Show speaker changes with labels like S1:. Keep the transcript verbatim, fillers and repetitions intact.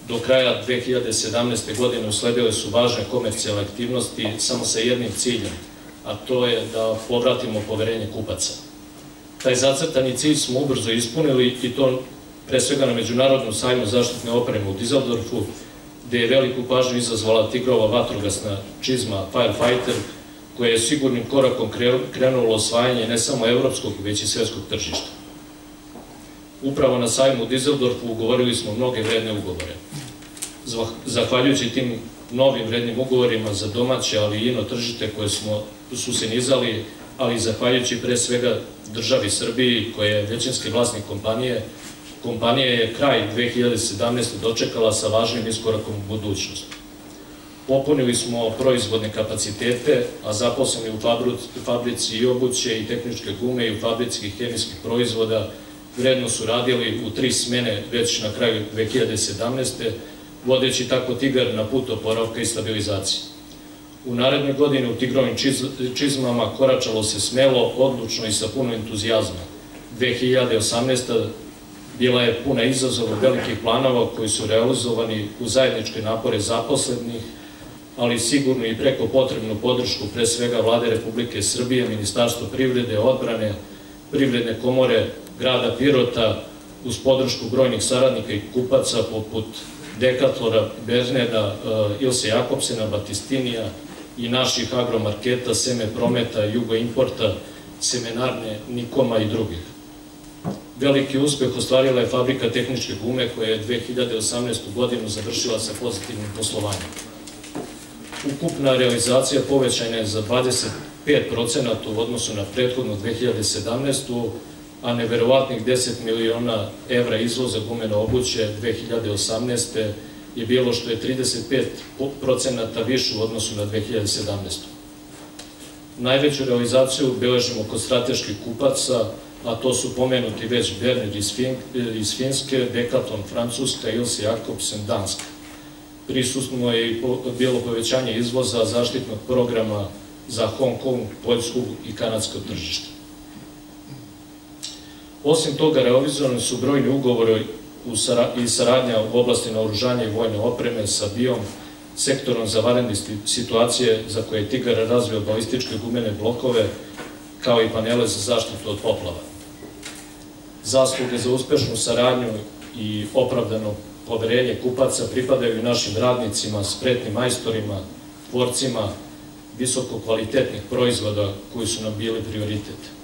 S1: do kraja dve hiljade sedamnaeste. godine usledile su važne komercijalne aktivnosti samo sa jednim ciljem, a to je da povratimo poverenje kupaca. Taj zacrtani cilj smo ubrzo ispunili i to pre svega na Međunarodnom sajmu zaštitne opreme u Dizeldorfu, gde je veliku pažnju izazvala tigrova vatrogasna čizma Firefighter, koje je sigurnim korakom krenulo osvajanje ne samo evropskog, već i svetskog tržišta. Upravo na sajmu u Dizeldorfu ugovorili smo mnoge vredne ugovore. Zahvaljujući tim novim vrednim ugovorima za domaće, ali i ino tržište koje smo su se nizali, ali i zahvaljujući pre svega državi Srbiji, koja je većinski vlasnik kompanije, kompanija je kraj dve hiljade sedamnaeste. dočekala sa važnim iskorakom u budućnost. Popunili smo proizvodne kapacitete, a zaposleni u fabrici i obuće i tehničke gume i u fabrici hemijskih proizvoda vredno su radili u tri smene već na kraju dve hiljade sedamnaeste. vodeći tako Tigar na put oporavka i stabilizacije. U narednoj godini u Tigrovim čizmama koračalo se smelo, odlučno i sa puno entuzijazma. dve hiljade osamnaesta. bila je puna izazova velikih planova koji su realizovani u zajedničke napore zaposlenih, ali sigurno i preko potrebnu podršku pre svega Vlade Republike Srbije, Ministarstvo privrede, odbrane, Privredne komore grada Pirota, uz podršku brojnih saradnika i kupaca poput Dekatlora, Berneda, Ilse Jakobsena, Batistinija i naših agromarketa, Seme Prometa, Jugo Importa, Semenarne, Nikoma i drugih. Veliki uspeh ostvarila je fabrika tehničke gume koja je dve hiljade osamnaestu. godinu završila sa pozitivnim poslovanjem. Ukupna realizacija povećana je za dvadeset pet procenata u odnosu na prethodnu dve hiljade sedamnaestu. a neverovatnih deset miliona evra izvoza gumene obuće dve hiljade osamnaeste. je bilo što je trideset pet procenata više u odnosu na dve hiljade sedamnaestu. Najveću realizaciju beležimo kod strateških kupaca, a to su pomenuti već Bernard iz Finske, Decathlon Francuska, Ilse Jakobsen Danska. Prisutno je i bilo povećanje izvoza zaštitnog programa za Hong Kong, Poljsku i kanadsko tržište. Osim toga, realizovani su brojni ugovori i saradnja u oblasti naoružanja i vojne opreme sa B I O M, sektorom za vanredne situacije za koje je Tigar razvio balističke gumene blokove, kao i panele za zaštitu od poplava. Zasluge za uspešnu saradnju i opravdano poverenje kupaca pripadaju i našim radnicima, spretnim majstorima, tvorcima visoko kvalitetnih proizvoda koji su nam bili prioritet.